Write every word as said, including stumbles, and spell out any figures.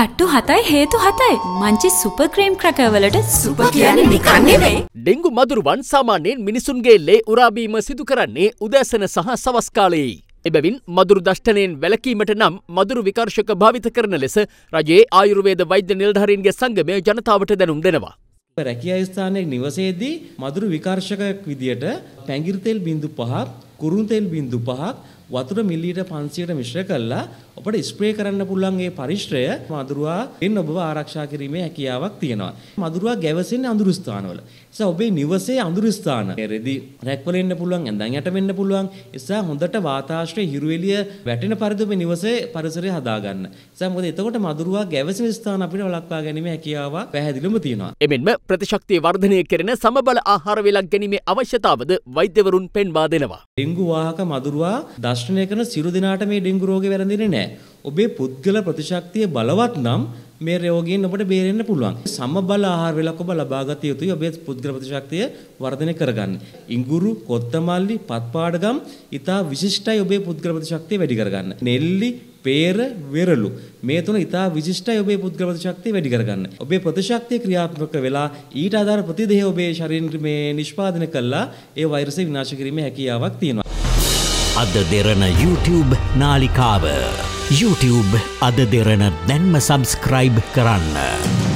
තට්ටු හතයි හේතු හතයි. මංචි සුපර් ක්‍රීම් ක්‍රැකර් වලට සුපර් කියන්නේ නිකන් නෙවෙයි. ඩෙන්ගු මදුරුවන් සාමාන්‍යයෙන් මිනිසුන්ගේ ලේ උරාබීම සිදු කරන්නේ උදෑසන සහ සවස් කාලයේ. එබැවින් මදුරු දෂ්ටනයෙන් වැළකීමට නම් මදුරු විකර්ෂක භාවිත කරන ලෙස රජයේ ආයුර්වේද වෛද්‍ය නිලධාරීන්ගේ සංගමය ජනතාවට දැනුම් දෙනවා. රැකියා ස්ථානයේ නිවසේදී මදුරු විකර්ෂකයක් විදියට පැංගිරි තෙල් බිංදු පහක්, කුරුණු තෙල් බිංදු පහක්, වතුර මිලිලීටර් පන්සියයකට මිශ්‍ර කරලා ඔබට ස්ප්‍රේ කරන්න පුළුවන් මේ පරිශ්‍රය මදුරුවාගෙන් ඔබව ආරක්ෂා කිරීමේ හැකියාවක් තියෙනවා. මදුරුවා ගැවසෙන්නේ අඳුරු ස්ථානවල. ඒ නිසා ඔබේ නිවසේ අඳුරු ස්ථාන රෙදි රැක්වල ඉන්න පුළුවන්, ඇඳන් යට වෙන්න පුළුවන්. ඒ නිසා හොඳට වාතාශ්‍රය හිරු එළිය වැටෙන පරිදි ඔබේ නිවසේ පරිසරය හදාගන්න. ඒ නිසා මොකද එතකොට මදුරුවා ගැවසෙන ස්ථාන අපිට වළක්වා ගැනීම හැකියාව පැහැදිලිවම තියෙනවා. එමෙන්ම ප්‍රතිශක්තිය වර්ධනය කෙරෙන සමබල ආහාර වේලක් ගැනීමේ අවශ්‍යතාවද වෛද්‍යවරුන් පෙන්වා දෙනවා. ඩෙන්ගු වාහක මදුරුවා දර්ශනය කරන සියලු දෙනාට මේ ඩෙන්ගු රෝගේ වැළඳෙන්නේ නැහැ. ඔබේ පුද්ගල ප්‍රතිශක්තිය බලවත් නම් මේ රෝගයෙන් ඔබට බේරෙන්න පුළුවන්. සමබල ආහාර වේලක් ඔබ ලබා ගත යුතුයි ඔබේ පුද්ගල ප්‍රතිශක්තිය වර්ධනය කරගන්න. ඉඟුරු, කොත්තමල්ලි, පත්පාඩගම් ඉතා විශිෂ්ටයි ඔබේ පුද්ගල ප්‍රතිශක්තිය වැඩි කරගන්න. නෙල්ලි, පේර, වෙරළු මේ තුන ඉතා විශිෂ්ටයි ඔබේ පුද්ගල ප්‍රතිශක්තිය වැඩි කරගන්න. ඔබේ ප්‍රතිශක්තිය ක්‍රියාත්මක වෙලා ඊට අදාළ ප්‍රතිදේහ ඔබේ ශරීරෙ මේ නිෂ්පාදනය කළා ඒ වෛරසය විනාශ කිරීමේ හැකියාවක් තියෙනවා. අද දෙරණ YouTube නාලිකාව YouTube අද දෙරණ දැන්ම සබස්ක්‍රයිබ් කරන්න.